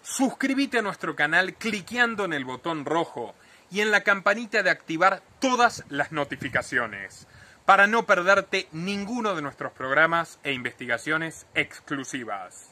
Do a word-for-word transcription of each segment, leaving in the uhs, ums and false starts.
Suscríbete a nuestro canal cliqueando en el botón rojo y en la campanita de activar todas las notificaciones para no perderte ninguno de nuestros programas e investigaciones exclusivas.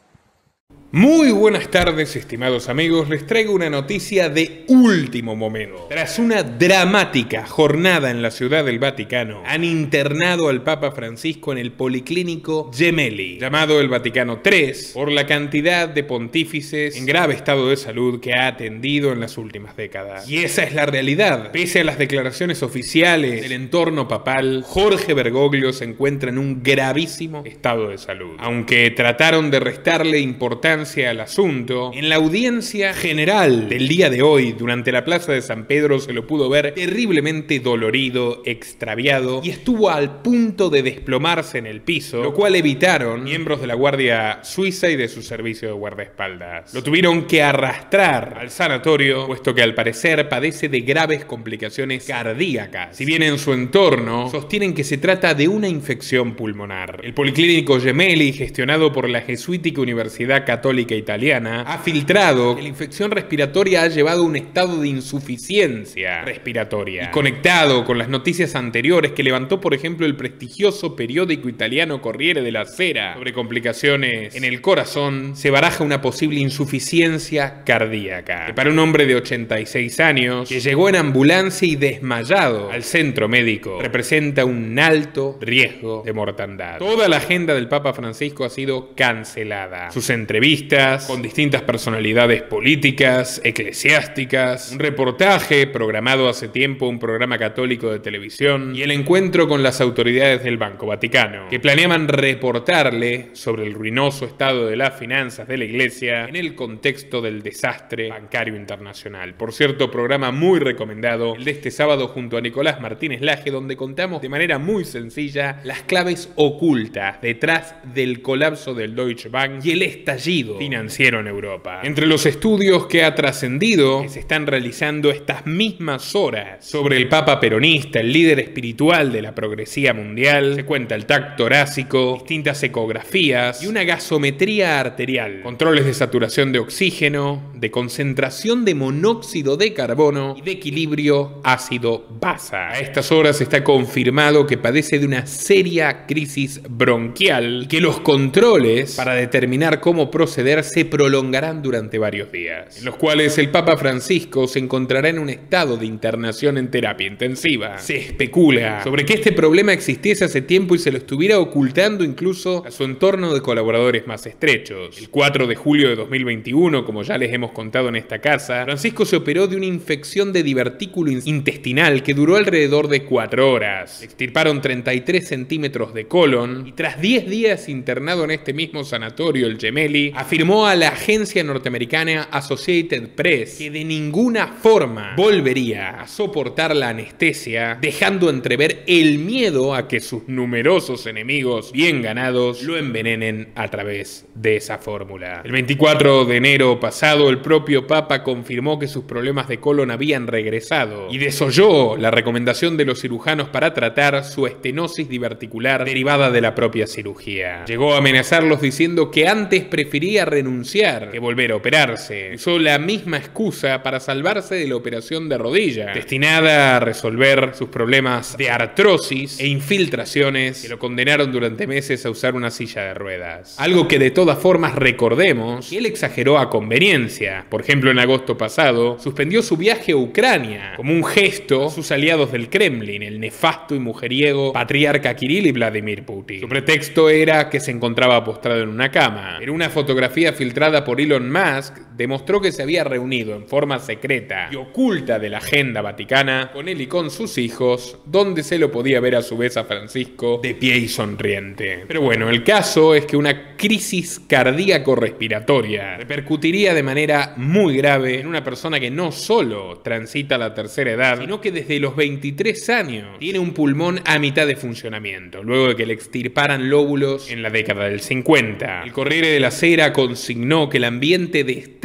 Muy buenas tardes, estimados amigos. Les traigo una noticia de último momento. Tras una dramática jornada en la Ciudad del Vaticano, han internado al Papa Francisco en el Policlínico Gemelli, llamado el Vaticano tres, por la cantidad de pontífices en grave estado de salud que ha atendido en las últimas décadas. Y esa es la realidad. Pese a las declaraciones oficiales del entorno papal, Jorge Bergoglio se encuentra en un gravísimo estado de salud. Aunque trataron de restarle importancia al asunto, en la audiencia general del día de hoy, durante la Plaza de San Pedro, se lo pudo ver terriblemente dolorido, extraviado, y estuvo al punto de desplomarse en el piso, lo cual evitaron miembros de la Guardia Suiza y de su servicio de guardaespaldas. Lo tuvieron que arrastrar al sanatorio, puesto que al parecer padece de graves complicaciones cardíacas. Si bien en su entorno sostienen que se trata de una infección pulmonar. El Policlínico Gemelli, gestionado por la Jesuítica Universidad Católica Italiana, ha filtrado que la infección respiratoria ha llevado a un estado de insuficiencia respiratoria. Y conectado con las noticias anteriores que levantó, por ejemplo, el prestigioso periódico italiano Corriere della Sera sobre complicaciones en el corazón, se baraja una posible insuficiencia cardíaca, que para un hombre de ochenta y seis años que llegó en ambulancia y desmayado al centro médico representa un alto riesgo de mortandad. Toda la agenda del Papa Francisco ha sido cancelada. Sus entrevistas con distintas personalidades políticas, eclesiásticas, un reportaje programado hace tiempo, un programa católico de televisión, y el encuentro con las autoridades del Banco Vaticano, que planeaban reportarle sobre el ruinoso estado de las finanzas de la Iglesia en el contexto del desastre bancario internacional. Por cierto, programa muy recomendado, el de este sábado junto a Nicolás Martínez Laje, donde contamos de manera muy sencilla las claves ocultas detrás del colapso del Deutsche Bank y el estallido financiero en Europa. Entre los estudios que ha trascendido, que se están realizando estas mismas horas sobre el Papa peronista, el líder espiritual de la progresía mundial, se cuenta el T A C torácico, distintas ecografías y una gasometría arterial, controles de saturación de oxígeno, de concentración de monóxido de carbono y de equilibrio ácido-basa. A estas horas está confirmado que padece de una seria crisis bronquial y que los controles para determinar cómo proceder se prolongarán durante varios días, en los cuales el Papa Francisco se encontrará en un estado de internación en terapia intensiva. Se especula sobre que este problema existiese hace tiempo y se lo estuviera ocultando incluso a su entorno de colaboradores más estrechos. El cuatro de julio de dos mil veintiuno, como ya les hemos contado en esta casa, Francisco se operó de una infección de divertículo intestinal que duró alrededor de cuatro horas. Le extirparon treinta y tres centímetros de colon y tras diez días internado en este mismo sanatorio, el Gemelli afirmó a la agencia norteamericana Associated Press que de ninguna forma volvería a soportar la anestesia, dejando entrever el miedo a que sus numerosos enemigos bien ganados lo envenenen a través de esa fórmula. El veinticuatro de enero pasado, el propio Papa confirmó que sus problemas de colon habían regresado y desoyó la recomendación de los cirujanos para tratar su estenosis diverticular derivada de la propia cirugía. Llegó a amenazarlos diciendo que antes prefería renunciar que volver a operarse. Usó la misma excusa para salvarse de la operación de rodilla, destinada a resolver sus problemas de artrosis e infiltraciones que lo condenaron durante meses a usar una silla de ruedas. Algo que de todas formas recordemos que él exageró a conveniencia. Por ejemplo, en agosto pasado suspendió su viaje a Ucrania como un gesto a sus aliados del Kremlin, el nefasto y mujeriego patriarca Kirill y Vladimir Putin. Su pretexto era que se encontraba postrado en una cama. Pero una fotografía filtrada por Elon Musk demostró que se había reunido en forma secreta y oculta de la agenda vaticana con él y con sus hijos, donde se lo podía ver a su vez a Francisco de pie y sonriente. Pero bueno, el caso es que una crisis cardíaco-respiratoria repercutiría de manera muy grave en una persona que no solo transita la tercera edad, sino que desde los veintitrés años tiene un pulmón a mitad de funcionamiento, luego de que le extirparan lóbulos en la década del cincuenta. El Corriere della Sera consignó que el ambiente de estrés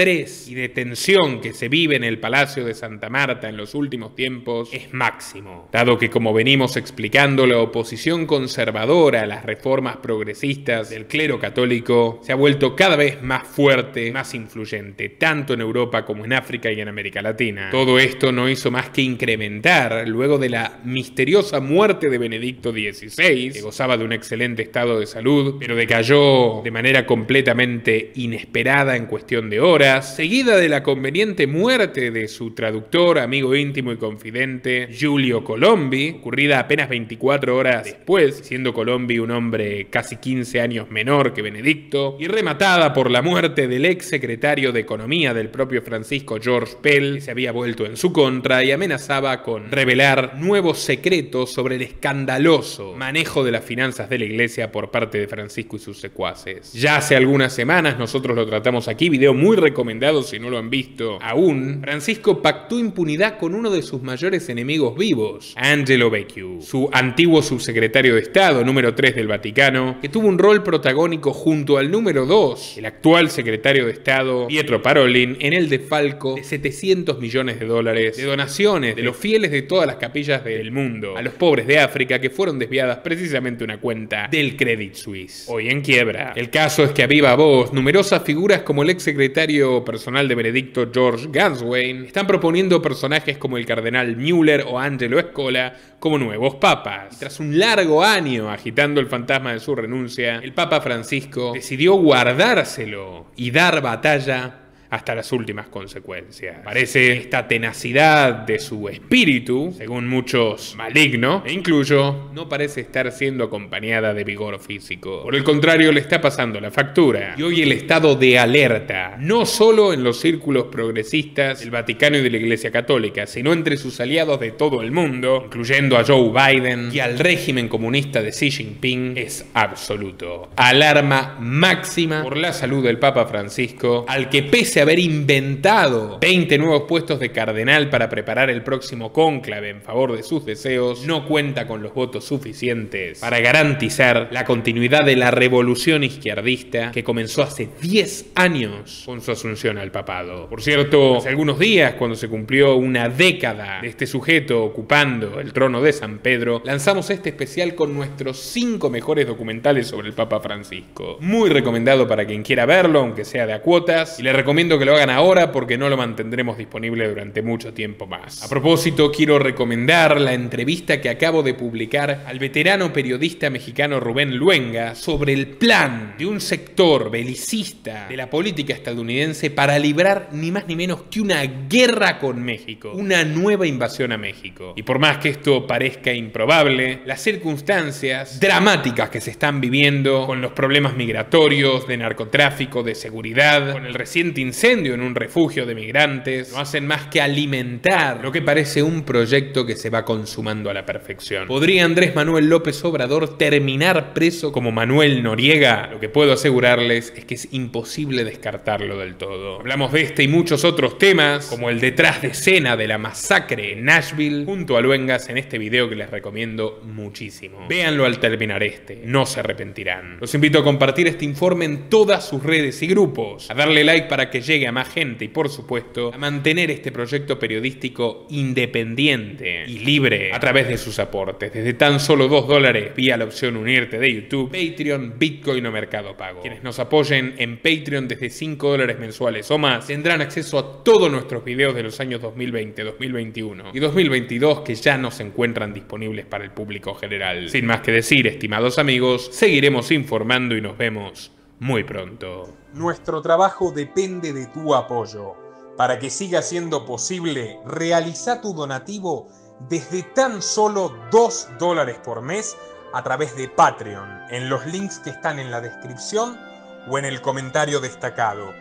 estrés y de tensión que se vive en el Palacio de Santa Marta en los últimos tiempos es máximo, dado que, como venimos explicando, la oposición conservadora a las reformas progresistas del clero católico se ha vuelto cada vez más fuerte, más influyente, tanto en Europa como en África y en América Latina. Todo esto no hizo más que incrementar luego de la misteriosa muerte de Benedicto dieciséis, que gozaba de un excelente estado de salud, pero decayó de manera completamente inesperada en cuestión de horas, seguida de la conveniente muerte de su traductor, amigo íntimo y confidente, Giulio Colombi, ocurrida apenas veinticuatro horas después, siendo Colombi un hombre casi quince años menor que Benedicto, y rematada por la muerte del ex secretario de Economía del propio Francisco, George Pell, que se había vuelto en su contra y amenazaba con revelar nuevos secretos sobre el escandaloso manejo de las finanzas de la Iglesia por parte de Francisco y sus secuaces. Ya hace algunas semanas nosotros lo tratamos aquí, video muy recomendado si no lo han visto aún. Francisco pactó impunidad con uno de sus mayores enemigos vivos, Angelo Becciu, su antiguo subsecretario de Estado, número tres del Vaticano, que tuvo un rol protagónico junto al número dos, el actual secretario de Estado, Pietro Parolin, en el defalco de setecientos millones de dólares de donaciones de los fieles de todas las capillas del mundo a los pobres de África, que fueron desviadas precisamente a una cuenta del Credit Suisse, hoy en quiebra. El caso es que a viva voz, numerosas figuras como el ex secretario personal de Benedicto, George Ganswein, están proponiendo personajes como el cardenal Müller o Angelo Scola como nuevos papas. Y tras un largo año agitando el fantasma de su renuncia, el Papa Francisco decidió guardárselo y dar batalla hasta las últimas consecuencias. Parece esta tenacidad de su espíritu, según muchos maligno, e incluyo, no parece estar siendo acompañada de vigor físico. Por el contrario, le está pasando la factura. Y hoy el estado de alerta, no solo en los círculos progresistas del Vaticano y de la Iglesia Católica, sino entre sus aliados de todo el mundo, incluyendo a Joe Biden y al régimen comunista de Xi Jinping, es absoluto. Alarma máxima por la salud del Papa Francisco, al que pese a haber inventado veinte nuevos puestos de cardenal para preparar el próximo cónclave en favor de sus deseos, no cuenta con los votos suficientes para garantizar la continuidad de la revolución izquierdista que comenzó hace diez años con su asunción al papado. Por cierto, hace algunos días, cuando se cumplió una década de este sujeto ocupando el trono de San Pedro, lanzamos este especial con nuestros cinco mejores documentales sobre el Papa Francisco. Muy recomendado para quien quiera verlo, aunque sea de a cuotas, y les recomiendo que lo hagan ahora porque no lo mantendremos disponible durante mucho tiempo más. A propósito, quiero recomendar la entrevista que acabo de publicar al veterano periodista mexicano Rubén Luenga sobre el plan de un sector belicista de la política estadounidense para librar ni más ni menos que una guerra con México, una nueva invasión a México. Y por más que esto parezca improbable, las circunstancias dramáticas que se están viviendo con los problemas migratorios, de narcotráfico, de seguridad, con el reciente incendio en un refugio de migrantes, no hacen más que alimentar lo que parece un proyecto que se va consumando a la perfección. ¿Podría Andrés Manuel López Obrador terminar preso como Manuel Noriega? Lo que puedo asegurarles es que es imposible descartarlo del todo. Hablamos de este y muchos otros temas, como el detrás de escena de la masacre en Nashville, junto a Luengas en este video que les recomiendo muchísimo. Véanlo al terminar este, no se arrepentirán. Los invito a compartir este informe en todas sus redes y grupos, a darle like para que llegue a más gente y, por supuesto, a mantener este proyecto periodístico independiente y libre a través de sus aportes, desde tan solo dos dólares vía la opción unirte de YouTube, Patreon, Bitcoin o Mercado Pago. Quienes nos apoyen en Patreon desde cinco dólares mensuales o más tendrán acceso a todos nuestros videos de los años dos mil veinte, dos mil veintiuno y dos mil veintidós que ya no se encuentran disponibles para el público general. Sin más que decir, estimados amigos, seguiremos informando y nos vemos muy pronto. Nuestro trabajo depende de tu apoyo. Para que siga siendo posible, realiza tu donativo desde tan solo dos dólares por mes a través de Patreon, en los links que están en la descripción o en el comentario destacado.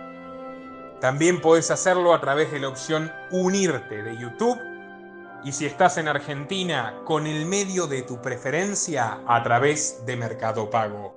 También podés hacerlo a través de la opción Unirte de YouTube, y si estás en Argentina, con el medio de tu preferencia a través de Mercado Pago.